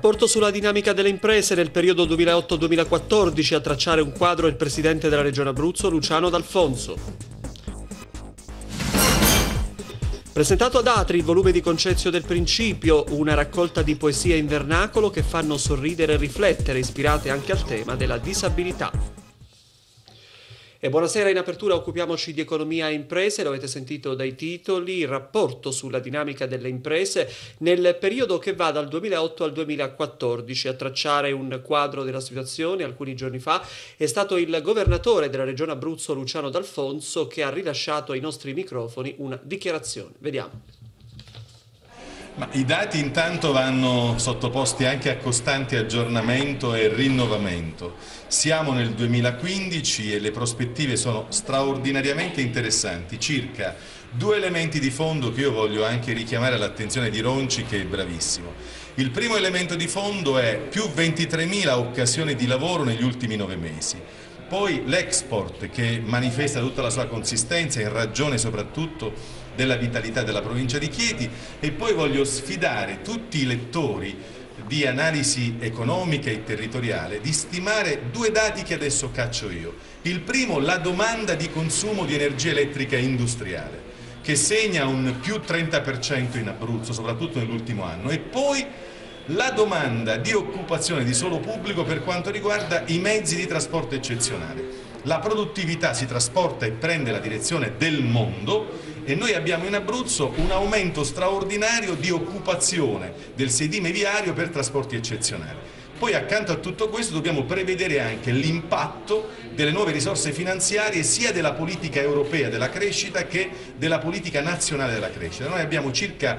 Rapporto sulla dinamica delle imprese nel periodo 2008-2014, a tracciare un quadro il presidente della Regione Abruzzo Luciano D'Alfonso. Presentato ad Atri il volume di Concezio del Principio, una raccolta di poesie in vernacolo che fanno sorridere e riflettere, ispirate anche al tema della disabilità. E buonasera, in apertura occupiamoci di economia e imprese, lo avete sentito dai titoli, il rapporto sulla dinamica delle imprese nel periodo che va dal 2008 al 2014. A tracciare un quadro della situazione alcuni giorni fa è stato il governatore della Regione Abruzzo Luciano D'Alfonso, che ha rilasciato ai nostri microfoni una dichiarazione. Vediamo. Ma i dati intanto vanno sottoposti anche a costante aggiornamento e rinnovamento. Siamo nel 2015 e le prospettive sono straordinariamente interessanti. Circa due elementi di fondo che io voglio anche richiamare all'attenzione di Ronci, che è bravissimo. Il primo elemento di fondo è più 23.000 occasioni di lavoro negli ultimi 9 mesi. Poi l'export, che manifesta tutta la sua consistenza in ragione soprattutto della vitalità della provincia di Chieti, e poi voglio sfidare tutti i lettori di analisi economica e territoriale di stimare due dati che adesso caccio io. Il primo, la domanda di consumo di energia elettrica industriale, che segna un più 30% in Abruzzo, soprattutto nell'ultimo anno, e poi la domanda di occupazione di suolo pubblico per quanto riguarda i mezzi di trasporto eccezionale. La produttività si trasporta e prende la direzione del mondo, e noi abbiamo in Abruzzo un aumento straordinario di occupazione del sedime viario per trasporti eccezionali. Poi accanto a tutto questo dobbiamo prevedere anche l'impatto delle nuove risorse finanziarie, sia della politica europea della crescita che della politica nazionale della crescita. Noi abbiamo circa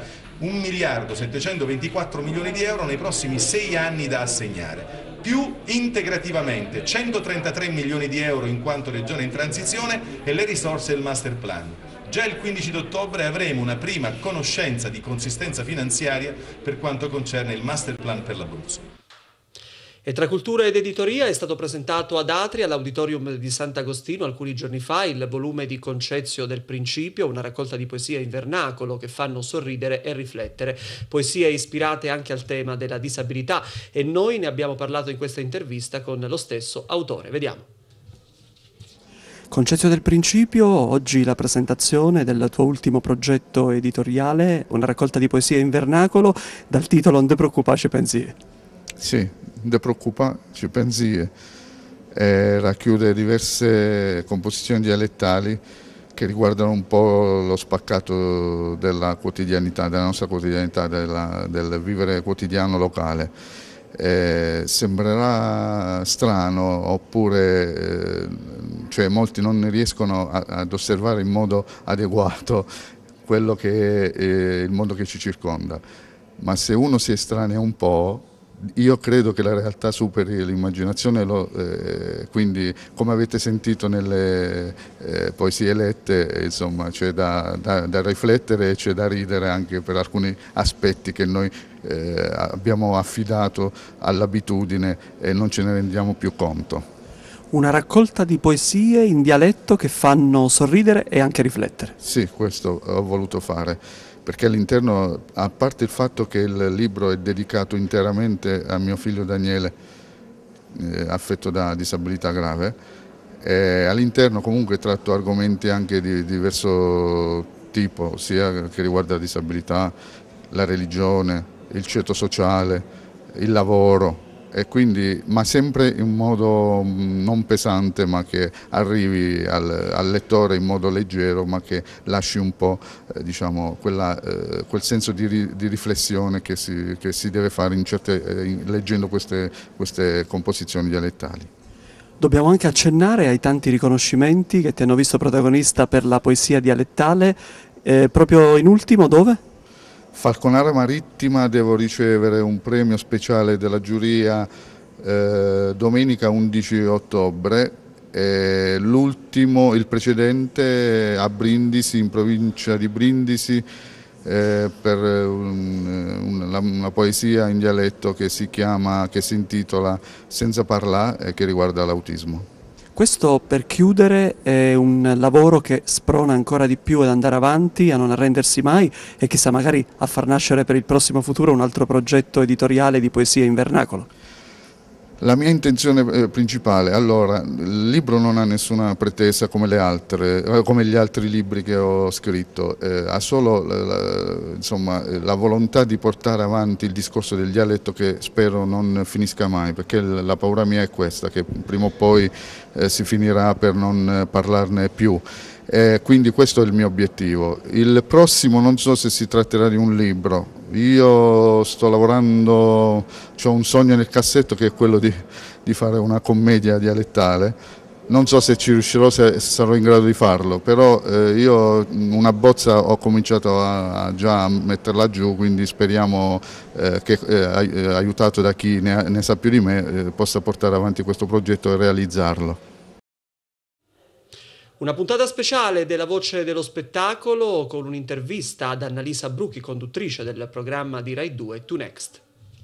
1.724 milioni di euro nei prossimi 6 anni da assegnare, più integrativamente 133 milioni di euro in quanto regione in transizione e le risorse del master plan. Già il 15 ottobre avremo una prima conoscenza di consistenza finanziaria per quanto concerne il master plan per l'Abruzzo. E tra cultura ed editoria è stato presentato ad Atri, all'Auditorium di Sant'Agostino, alcuni giorni fa, il volume di Concezio del Principio, una raccolta di poesie in vernacolo che fanno sorridere e riflettere. Poesie ispirate anche al tema della disabilità, e noi ne abbiamo parlato in questa intervista con lo stesso autore. Vediamo. Concezio del Principio, oggi la presentazione del tuo ultimo progetto editoriale, una raccolta di poesie in vernacolo dal titolo Non te preoccupare, ci pensi. Sì, Non te preoccupare, ci pensi. Racchiude diverse composizioni dialettali che riguardano un po' lo spaccato della quotidianità, della nostra quotidianità, del vivere quotidiano locale. Sembrerà strano, oppure cioè molti non riescono ad osservare in modo adeguato quello che è il mondo che ci circonda, ma se uno si estranea un po', io credo che la realtà superi l'immaginazione, quindi come avete sentito nelle poesie lette, insomma, c'è da riflettere e c'è da ridere anche per alcuni aspetti che noi abbiamo affidato all'abitudine e non ce ne rendiamo più conto. Una raccolta di poesie in dialetto che fanno sorridere e anche riflettere. Sì, questo ho voluto fare, perché all'interno, a parte il fatto che il libro è dedicato interamente a mio figlio Daniele, affetto da disabilità grave, all'interno comunque tratto argomenti anche di diverso tipo, sia che riguarda la disabilità, la religione, il ceto sociale, il lavoro, e quindi, ma sempre in modo non pesante, ma che arrivi al lettore in modo leggero, ma che lasci un po' diciamo, quel senso di riflessione che si deve fare leggendo queste composizioni dialettali. Dobbiamo anche accennare ai tanti riconoscimenti che ti hanno visto protagonista per la poesia dialettale, proprio in ultimo dove? Falconara Marittima, devo ricevere un premio speciale della giuria domenica 11 ottobre, l'ultimo, il precedente a Brindisi, in provincia di Brindisi, per una poesia in dialetto che si intitola Senza parlare e che riguarda l'autismo. Questo, per chiudere, è un lavoro che sprona ancora di più ad andare avanti, a non arrendersi mai e chissà magari a far nascere per il prossimo futuro un altro progetto editoriale di poesia in vernacolo. La mia intenzione principale, allora, il libro non ha nessuna pretesa come gli altri libri che ho scritto, ha solo la volontà di portare avanti il discorso del dialetto, che spero non finisca mai, perché la paura mia è questa, che prima o poi si finirà per non parlarne più. Quindi questo è il mio obiettivo. Il prossimo non so se si tratterà di un libro. Io sto lavorando, ho un sogno nel cassetto che è quello di fare una commedia dialettale. Non so se ci riuscirò, se sarò in grado di farlo, però io una bozza ho cominciato già a metterla giù, quindi speriamo che aiutato da chi ne sa più di me possa portare avanti questo progetto e realizzarlo. Una puntata speciale della Voce dello Spettacolo con un'intervista ad Annalisa Bruchi, conduttrice del programma di Rai 2 To Next.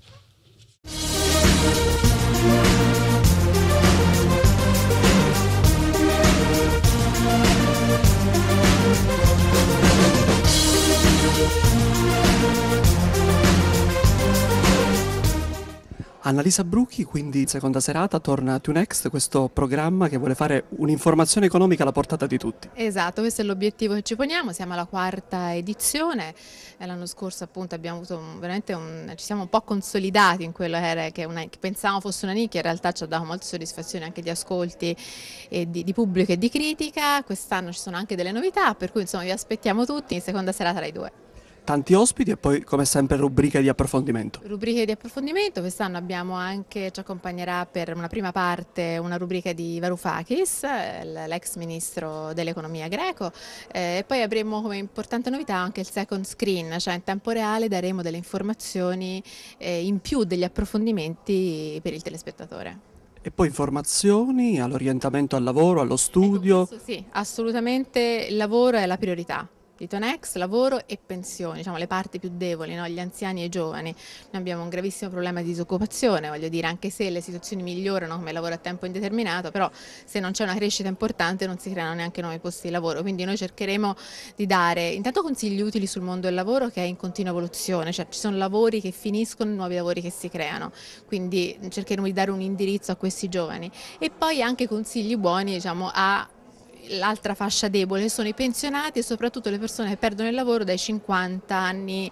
Annalisa Bruchi, quindi in seconda serata, torna a To Next, questo programma che vuole fare un'informazione economica alla portata di tutti. Esatto, questo è l'obiettivo che ci poniamo, siamo alla 4ª edizione, l'anno scorso appunto abbiamo avuto ci siamo un po' consolidati in quello che pensavamo fosse una nicchia, in realtà ci ha dato molte soddisfazioni anche di ascolti e di pubblico e di critica. Quest'anno ci sono anche delle novità, per cui insomma vi aspettiamo tutti in seconda serata Rai 2. Tanti ospiti e poi come sempre rubriche di approfondimento. Rubriche di approfondimento, quest'anno abbiamo anche, ci accompagnerà per una prima parte una rubrica di Varoufakis, l'ex ministro dell'economia greco, e poi avremo come importante novità anche il second screen, cioè in tempo reale daremo delle informazioni in più, degli approfondimenti per il telespettatore. E poi informazioni all'orientamento al lavoro, allo studio. Ecco, sì, assolutamente il lavoro è la priorità. Di To Next, lavoro e pensioni, diciamo le parti più deboli, no? Gli anziani e i giovani. Noi abbiamo un gravissimo problema di disoccupazione, voglio dire, anche se le situazioni migliorano come lavoro a tempo indeterminato, però se non c'è una crescita importante non si creano neanche nuovi posti di lavoro, quindi noi cercheremo di dare intanto consigli utili sul mondo del lavoro, che è in continua evoluzione, cioè ci sono lavori che finiscono e nuovi lavori che si creano, quindi cercheremo di dare un indirizzo a questi giovani e poi anche consigli buoni, diciamo, l'altra fascia debole sono i pensionati e soprattutto le persone che perdono il lavoro dai 50 anni,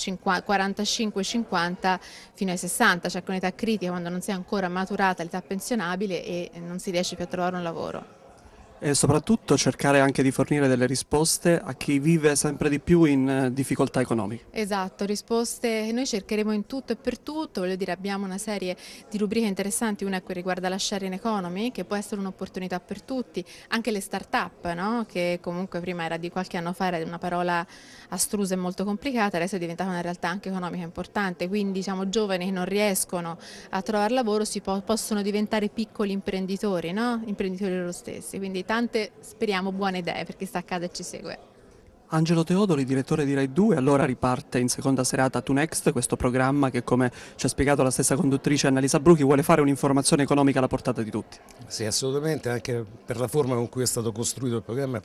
45-50 fino ai 60, cioè con età critica, quando non si è ancora maturata l'età pensionabile e non si riesce più a trovare un lavoro. E soprattutto cercare anche di fornire delle risposte a chi vive sempre di più in difficoltà economiche. Esatto, risposte che noi cercheremo in tutto e per tutto, voglio dire abbiamo una serie di rubriche interessanti, una che riguarda la sharing economy che può essere un'opportunità per tutti, anche le start-up, no? Che comunque prima era di qualche anno fa era una parola astrusa e molto complicata, adesso è diventata una realtà anche economica importante, quindi diciamo giovani che non riescono a trovare lavoro possono diventare piccoli imprenditori, no? Imprenditori loro stessi, quindi tante, speriamo, buone idee per chi sta a casa e ci segue. Angelo Teodoli, direttore di Rai 2, allora riparte in seconda serata To Next, questo programma che, come ci ha spiegato la stessa conduttrice Annalisa Bruchi, vuole fare un'informazione economica alla portata di tutti. Sì, assolutamente, anche per la forma con cui è stato costruito il programma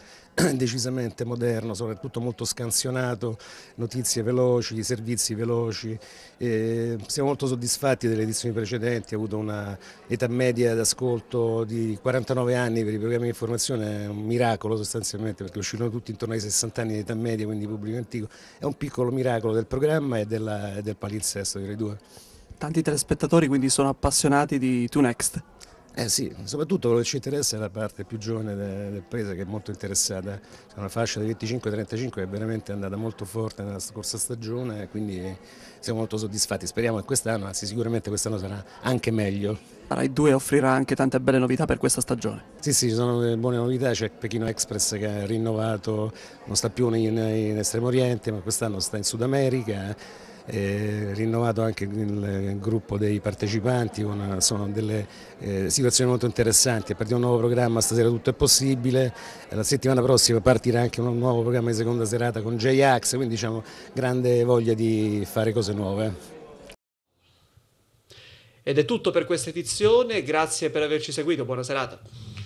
è decisamente moderno, soprattutto molto scansionato, notizie veloci, servizi veloci. Siamo molto soddisfatti delle edizioni precedenti, ha avuto una età media d'ascolto di 49 anni per i programmi di informazione, è un miracolo sostanzialmente perché uscirono tutti intorno ai 60 anni di età media, quindi pubblico antico, è un piccolo miracolo del programma e del palinsesto di Rai 2. Tanti telespettatori quindi sono appassionati di To Next. Sì, soprattutto quello che ci interessa è la parte più giovane del paese che è molto interessata, c'è una fascia di 25-35 che è veramente andata molto forte nella scorsa stagione, quindi siamo molto soddisfatti, speriamo che quest'anno, anzi sicuramente quest'anno sarà anche meglio. Rai 2 offrirà anche tante belle novità per questa stagione. Sì, ci sono delle buone novità, c'è Pechino Express che ha rinnovato, non sta più in Estremo Oriente ma quest'anno sta in Sud America. Rinnovato anche il gruppo dei partecipanti, sono delle situazioni molto interessanti, partiamo un nuovo programma, stasera tutto è possibile, la settimana prossima partirà anche un nuovo programma di seconda serata con J-Ax, quindi diciamo grande voglia di fare cose nuove. Ed è tutto per questa edizione, grazie per averci seguito, buona serata.